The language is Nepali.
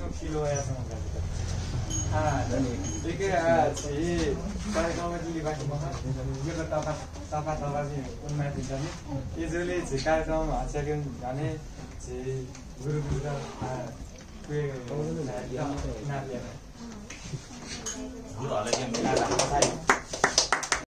kilo ya sama kita. Jadi si कार्यक्रम दिली बाकी मखा यो त तपाईं चाहिँ उन्माद हुन्छ नि यसले चाहिँ कार्यक्रम हास्यकन जाने चाहिँ गुरुपुत्र नाप्या